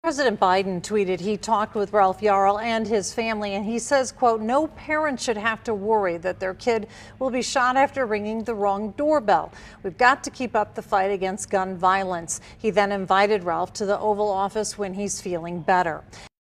President Biden tweeted he talked with Ralph Yarl and his family, and he says, quote, no parent should have to worry that their kid will be shot after ringing the wrong doorbell. We've got to keep up the fight against gun violence. He then invited Ralph to the Oval Office when he's feeling better.